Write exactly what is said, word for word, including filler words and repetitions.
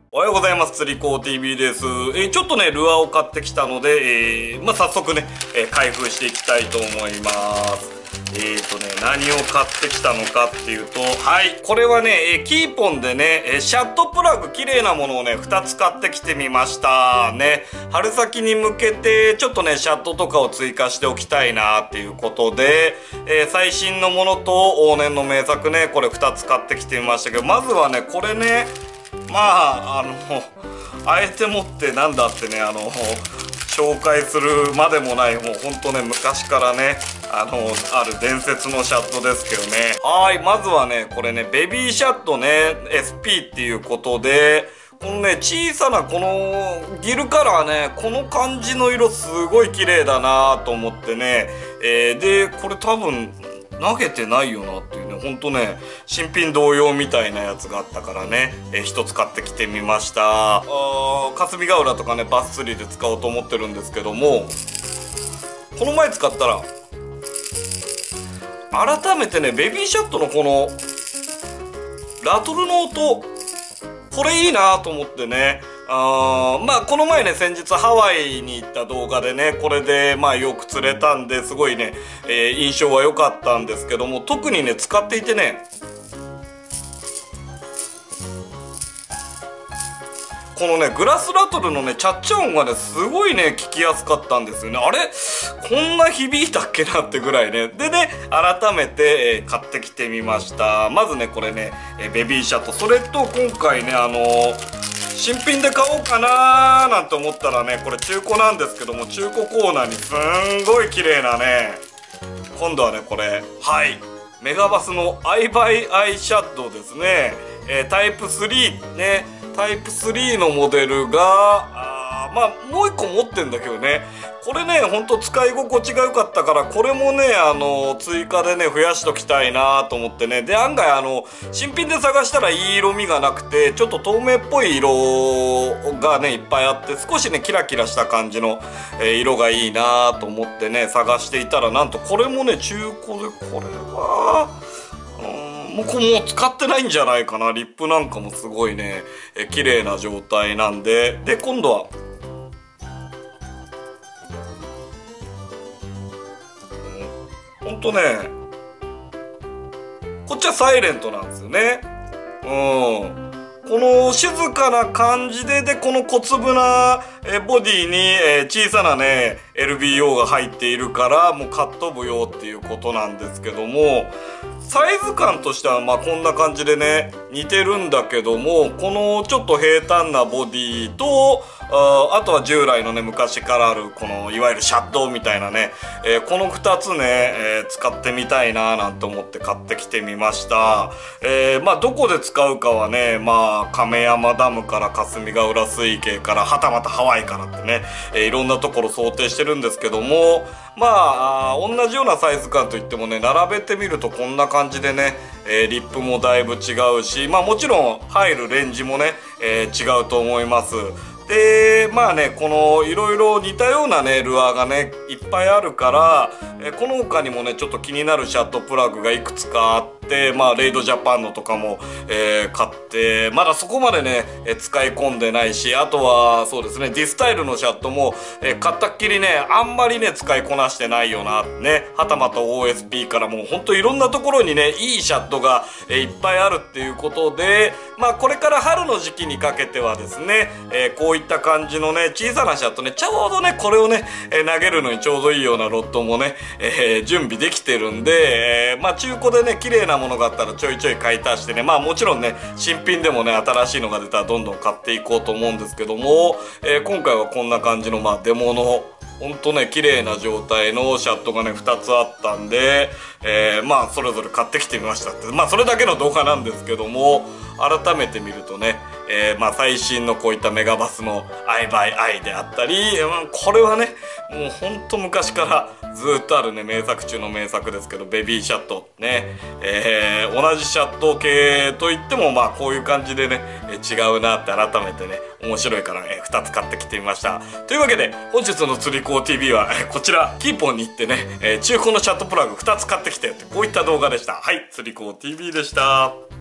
おはようございます。釣り子 ティービー です。えー、ちょっとね、ルアーを買ってきたので、えー、まあ、早速ね、えー、開封していきたいと思います。えーとね、何を買ってきたのかっていうと、はい、これはね、えー、キーポンでね、えー、シャットプラグ綺麗なものをね、ふたつ買ってきてみましたね。春先に向けて、ちょっとね、シャットとかを追加しておきたいなっていうことで、えー、最新のものと往年の名作ね、これふたつ買ってきてみましたけど、まずはね、これね、まあ、あの、あえてもってなんだってね、あの、紹介するまでもない、もうほんとね、昔からね、あの、ある伝説のシャットですけどね。はい、まずはね、これね、ベビーシャットね、エスピー っていうことで、このね、小さなこのギルカラーね、この感じの色すごい綺麗だなと思ってね、えー、で、これ多分、投げてないよなっていうね、ほんとね、新品同様みたいなやつがあったからね、えー、一つ買ってきてみました。あー、霞ヶ浦とかね、バス釣りで使おうと思ってるんですけども、この前使ったら、改めてね、ベビーシャットのこの、ラトルの音、これいいなと思ってね、あーまあこの前ね先日ハワイに行った動画でねこれでまあよく釣れたんですごいね、えー、印象は良かったんですけども特にね使っていてねこのねグラスラトルのねチャッチャ音がねすごいね聞きやすかったんですよね。あれこんな響いたっけなってぐらいね。でね改めて、えー、買ってきてみました。まずねこれね、えー、ベビーシャットそれと今回ねあのー新品で買おうかなーなんて思ったらねこれ中古なんですけども中古コーナーにすんごい綺麗なね今度はねこれはいメガバスのアイバイアイシャッドですね、えー、タイプスリーねタイプスリーのモデルがあまあもう一個持ってんだけどねこれねほんと使い心地が良かったからこれもねあの追加でね増やしときたいなと思ってねで案外あの新品で探したらいい色味がなくてちょっと透明っぽい色がねいっぱいあって少しねキラキラした感じの、えー、色がいいなと思ってね探していたらなんとこれもね中古でこれはもうこれもう使ってないんじゃないかなリップなんかもすごいねえ綺麗な状態なんでで今度はほんとねこっちはサイレントなんですよね。うんこの静かな感じででこの小粒なえボディにえ小さなね エルビーオー が入っているからもうカット部用っていうことなんですけどもサイズ感としてはまあこんな感じでね似てるんだけどもこのちょっと平坦なボディと あ, あとは従来のね昔からあるこのいわゆるシャッドみたいなね、えー、このふたつね、えー、使ってみたいななんて思って買ってきてみました。えー、まあどこで使うかはねまあ亀山ダムから霞ヶ浦水系からはたまたハワイからってね、えー、いろんなところ想定してるんですけどもまあ同じようなサイズ感といってもね並べてみるとこんな感じでね、えー、リップもだいぶ違うしまあもちろん入るレンジもね、えー、違うと思います。でまあねこのいろいろ似たようなねルアーがねいっぱいあるから、えこの他にもねちょっと気になるシャットプラグがいくつかあってまあレイドジャパンのとかも、えー、買ってまだそこまでね、え使い込んでないしあとはそうですねディスタイルのシャットも、えー、買ったっきりねあんまりね使いこなしてないよなねはたまた オーエスピー からもうほんといろんなところにねいいシャットが、えー、いっぱいあるっていうことでまあこれから春の時期にかけてはですね、えー、こういった感じのね小さなシャットねちょうどねこれをね、えー、投げるのにちょうどいいようなロッドもね、えー、準備できてるんで、えー、まあ中古でね綺麗なものがあったらちょいちょい買い足してねまあもちろんね新品でもね新しいのが出たらどんどん買っていこうと思うんですけども、えー、今回はこんな感じのまあデモのほんとね綺麗な状態のシャットがねふたつあったんで、えー、まあそれぞれ買ってきてみましたってまあそれだけの動画なんですけども改めて見るとね、えー、まあ最新のこういったメガバスのアイバイアイであったり、まあ、これはねもうほんと昔からずっとあるね名作中の名作ですけどベビーシャットね、えー、同じシャット系といってもまあこういう感じでね違うなって改めてね面白いから、ね、ふたつ買ってきてみました。というわけで本日の釣り子 ティービー はこちらキーポンに行ってね、えー、中古のシャットプラグふたつ買ってきてってこういった動画でした。はい、釣り子 ティービー でした。